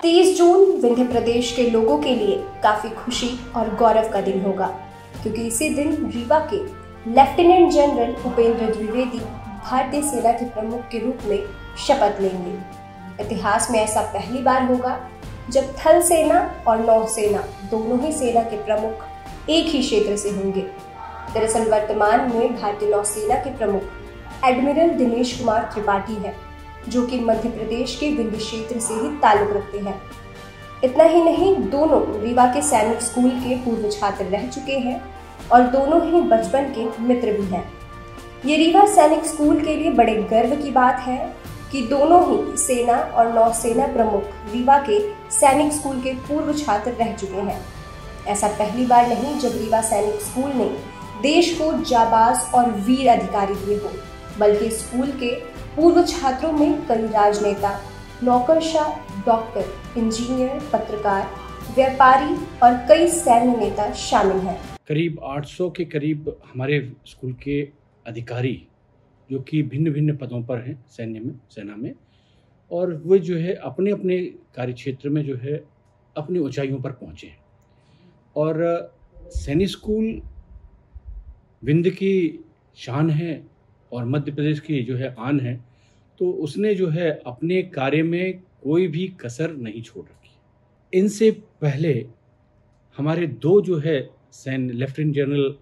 30 जून विंध्य प्रदेश के लोगों के लिए काफी खुशी और गौरव का दिन होगा, क्योंकि इसी दिन रीवा के लेफ्टिनेंट जनरल उपेंद्र द्विवेदी भारतीय सेना के प्रमुख के रूप में शपथ लेंगे। इतिहास में ऐसा पहली बार होगा जब थल सेना और नौसेना दोनों ही सेना के प्रमुख एक ही क्षेत्र से होंगे। दरअसल वर्तमान में भारतीय नौसेना के प्रमुख एडमिरल दिनेश कुमार त्रिपाठी है, जो कि मध्य प्रदेश के विंध्य क्षेत्र से ही ताल्लुक रखते हैं। इतना ही नहीं, दोनों रीवा के सैनिक स्कूल के पूर्व छात्र रह चुके हैं और दोनों ही बचपन के मित्र भी हैं। ये रीवा सैनिक स्कूल के लिए बड़े गर्व की बात है कि दोनों ही सेना और नौसेना प्रमुख रीवा के सैनिक स्कूल के पूर्व छात्र रह चुके हैं। ऐसा पहली बार नहीं जब रीवा सैनिक स्कूल ने देश को जाबाज और वीर अधिकारी दिए हो, बल्कि स्कूल के पूर्व छात्रों में कई राजनेता, नौकरशाह, डॉक्टर, इंजीनियर, पत्रकार, व्यापारी और कई सैन्य नेता शामिल हैं। करीब 800 के करीब हमारे स्कूल के अधिकारी जो कि भिन्न भिन्न पदों पर हैं सेना में, और वे जो है अपने अपने कार्य क्षेत्र में जो है अपनी ऊंचाइयों पर पहुँचे हैं। और सैनिक स्कूल विंध्य की शान है और मध्य प्रदेश की जो है आन है, तो उसने जो है अपने कार्य में कोई भी कसर नहीं छोड़ रखी। इनसे पहले हमारे दो जो है लेफ्टिनेंट जनरल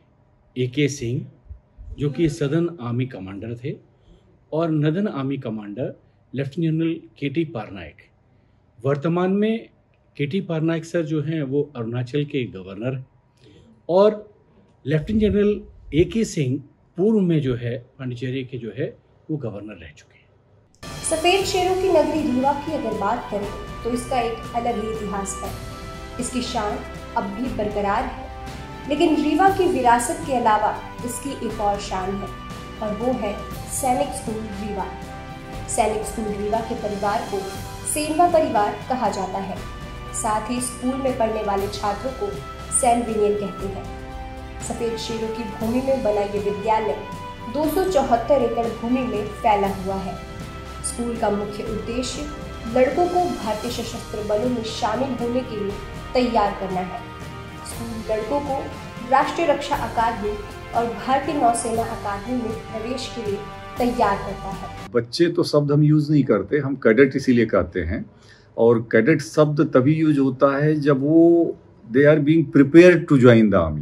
AK सिंह, जो कि सदर्न आर्मी कमांडर थे, और northern army commander lieutenant general KT Parnaik. वर्तमान में KT पारनायक सर जो हैं वो अरुणाचल के गवर्नर, और लेफ्टिनेंट जनरल AK सिंह पूर्व में जो है पांडिचेरी के जो है वो गवर्नर रह चुके हैं। सफेद शेरों की नगरी रीवा की अगर बात करें तो इसका एक अलग ही इतिहास है। इसकी शान अब भी बरकरार है, लेकिन रीवा की विरासत के अलावा इसकी एक और शान है, और वो है सैनिक स्कूल रीवा। सैनिक स्कूल रीवा के परिवार को सेनवा परिवार कहा जाता है। साथ ही स्कूल में पढ़ने वाले छात्रों को सैनविनियन कहते हैं। सफेद शेरों की भूमि में बना ये विद्यालय 274 एकड़ भूमि में फैला हुआ है। स्कूल का मुख्य उद्देश्य लड़कों को भारतीय सशस्त्र बलों में शामिल होने के लिए तैयार करना है। स्कूल लड़कों को राष्ट्रीय रक्षा अकादमी और भारतीय नौसेना अकादमी में प्रवेश के लिए तैयार करता है। बच्चे तो शब्द हम यूज नहीं करते, हम कैडेट इसीलिए कहते हैं। और कैडेट शब्द तभी यूज होता है जब वो they are being prepared to join the army,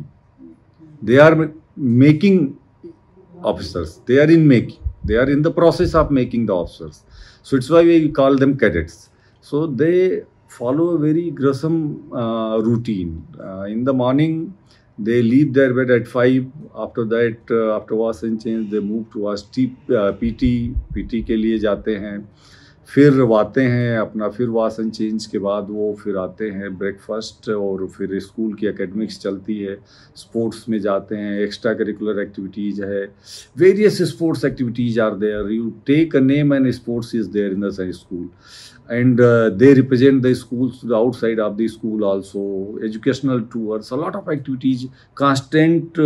they are making officers, they are in the process of making the officers. So it's why we call them cadets. So they follow a very gruesome routine. In the morning they leave their bed at 5. After that, after wash and change, they move towards PT के लिए जाते हैं, फिर आते हैं अपना, फिर wash and change के बाद वो फिर आते हैं ब्रेकफास्ट, और फिर स्कूल की एकेडमिक्स चलती है, स्पोर्ट्स में जाते हैं, एक्स्ट्रा करिकुलर एक्टिविटीज़ है, various sports activities are there. You take a name and sports is there in the science school, and they represent the schools to the outside of the school also, educational tours, a lot of activities, constant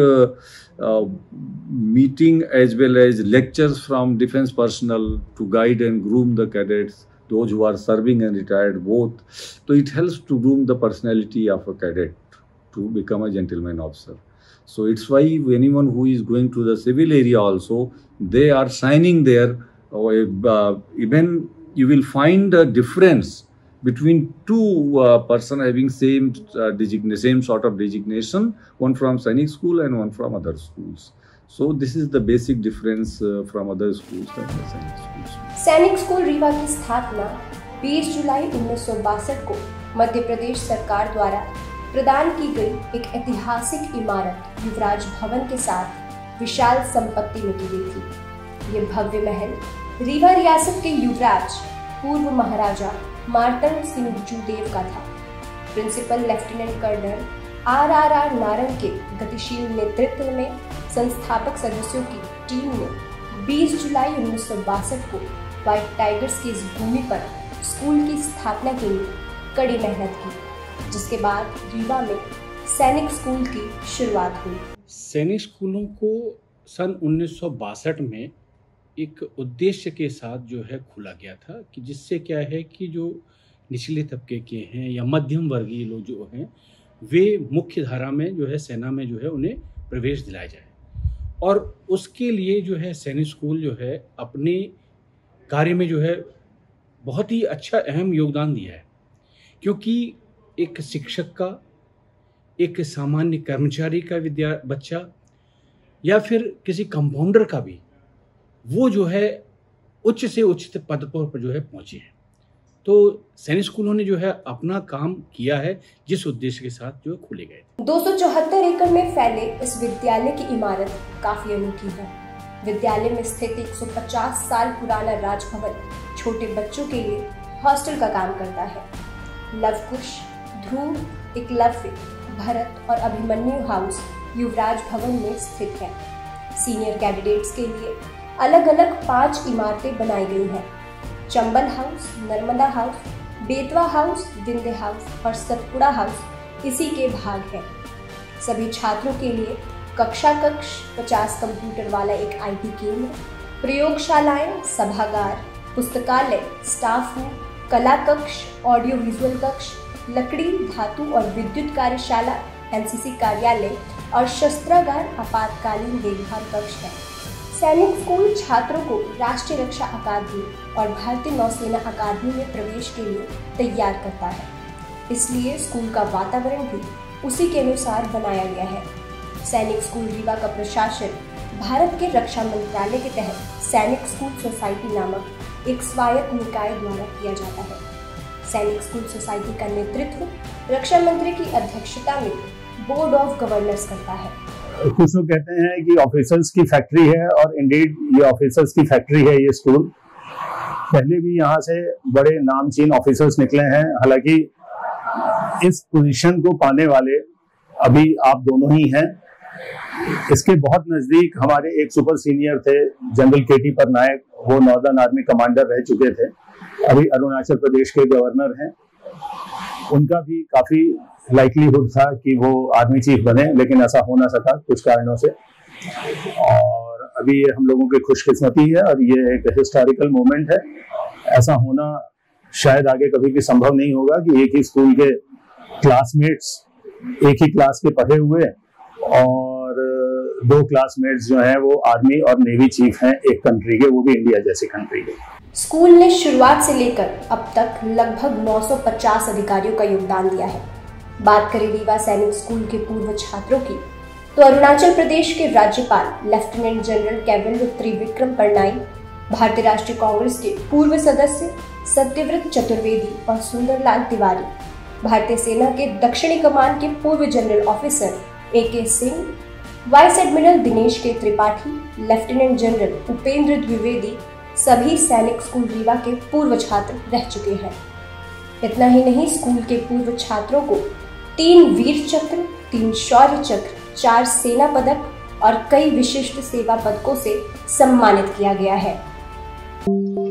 meeting as well as lectures from defense personnel to guide and groom the cadets, those who are serving and retired both. So it helps to groom the personality of a cadet to become a gentleman officer. So it's why anyone who is going to the civil area also, they are signing there. Even you will find a difference between two person having same sort of designation, one from Sainik school and one from other schools. So this is the basic difference from other schools and the Sainik schools. Sainik school Rewa की स्थापना 20 जुलाई 1962 को मध्य प्रदेश सरकार द्वारा प्रदान की गई एक ऐतिहासिक इमारत युवराज भवन के साथ विशाल संपत्ति में की गई थी। ये भव्य महल रीवा रियासत के युवराज पूर्व महाराजा मार्तंड सिंह जूदेव का था। Principal lieutenant colonel RRR Narang के गतिशील नेतृत्व में संस्थापक सदस्यों की टीम ने 20 जुलाई 1962 को व्हाइट टाइगर्स की इस भूमि पर स्कूल की स्थापना के लिए कड़ी मेहनत की, जिसके बाद रीवा में सैनिक स्कूल की शुरुआत हुई। सैनिक स्कूलों को सन 1962 में एक उद्देश्य के साथ जो है खोला गया था कि जिससे क्या है कि जो निचले तबके के हैं या मध्यम वर्गीय लोग जो हैं, वे मुख्य धारा में जो है सेना में जो है उन्हें प्रवेश दिलाया जाए। और उसके लिए जो है सैनिक स्कूल जो है अपने कार्य में जो है बहुत ही अच्छा अहम योगदान दिया है, क्योंकि एक शिक्षक का, एक सामान्य कर्मचारी का बच्चा या फिर किसी कंपाउंडर का भी, वो जो है उच्च से उच्च पद पर जो है पहुँचे हैं। तो सैनिक स्कूलों ने जो है अपना काम किया है जिस उद्देश्य के साथ जो खोले गए थे। 274 एकड़ में फैले इस विद्यालय की इमारत काफी अनोखी है। विद्यालय में स्थित 150 साल पुराना राजभवन छोटे बच्चों के लिए हॉस्टल का काम करता है। लवकुश, ध्रुव, एकलव्य, भरत और अभिमन्यु हाउस युवराज भवन में स्थित है। सीनियर कैंडिडेट्स के लिए अलग अलग 5 इमारतें बनाई गई हैं। Chambal house, Narmada house, Betwa house, Vindhya house और सतपुड़ा हाउस इसी के भाग है। सभी छात्रों के लिए कक्षा कक्ष, 50 कंप्यूटर वाला एक IT केंद्र, प्रयोगशालाएं, सभागार, पुस्तकालय, स्टाफ रूम, कला कक्ष, ऑडियो विजुअल कक्ष, लकड़ी, धातु और विद्युत कार्यशाला, NCC कार्यालय और शस्त्रागार, आपातकालीन देखभाल कक्ष है। सैनिक स्कूल छात्रों को राष्ट्रीय रक्षा अकादमी और भारतीय नौसेना अकादमी में प्रवेश के लिए तैयार करता है, इसलिए स्कूल का वातावरण भी उसी के अनुसार बनाया गया है। सैनिक स्कूल रीवा का प्रशासन भारत के रक्षा मंत्रालय के तहत सैनिक स्कूल सोसाइटी नामक एक स्वायत्त निकाय द्वारा किया जाता है। सैनिक स्कूल सोसाइटी का नेतृत्व रक्षा मंत्री की अध्यक्षता में बोर्ड ऑफ गवर्नर्स करता है। कुछ लोग कहते हैं कि ऑफिसर्स की फैक्ट्री है, और इंडीड ये ऑफिसर्स की फैक्ट्री है ये स्कूल। पहले भी यहाँ से बड़े नामचीन ऑफिसर्स निकले हैं। हालांकि इस पोजीशन को पाने वाले अभी आप दोनों ही हैं। इसके बहुत नजदीक हमारे एक सुपर सीनियर थे, जनरल KT पटनायक, वो नॉर्दर्न आर्मी कमांडर रह चुके थे, अभी अरुणाचल प्रदेश के गवर्नर हैं। उनका भी काफी लाइकलीहुड था कि वो आर्मी चीफ बने, लेकिन ऐसा हो ना सका कुछ कारणों से। और अभी ये हम लोगों की खुशकिस्मती है और ये एक हिस्टोरिकल मोमेंट है। ऐसा होना शायद आगे कभी भी संभव नहीं होगा कि एक ही स्कूल के क्लासमेट्स, एक ही क्लास के पढ़े हुए और 2 क्लासमेट्स जो हैं वो आर्मी और नेवी चीफ हैं एक कंट्री के, वो भी इंडिया जैसी कंट्री के। स्कूल ने शुरुआत से लेकर अब तक लगभग 950 अधिकारियों का योगदान दिया है। बात करें रीवा सैनिक स्कूल के पूर्व छात्रों की, तो अरुणाचल प्रदेश के राज्यपाल लेफ्टिनेंट जनरल कैबिल त्रिविक्रम परनाई, भारतीय राष्ट्रीय कांग्रेस के पूर्व सदस्य सत्यव्रत चतुर्वेदी और सुंदरलाल तिवारी, भारतीय सेना के दक्षिणी कमान के पूर्व general officer AK Singh, vice admiral Dinesh K Tripathi, lieutenant general Upendra Dwivedi सभी सैनिक स्कूल रीवा के पूर्व छात्र रह चुके हैं। इतना ही नहीं, स्कूल के पूर्व छात्रों को 3 वीर चक्र, 3 शौर्य चक्र, 4 सेना पदक और कई विशिष्ट सेवा पदकों से सम्मानित किया गया है।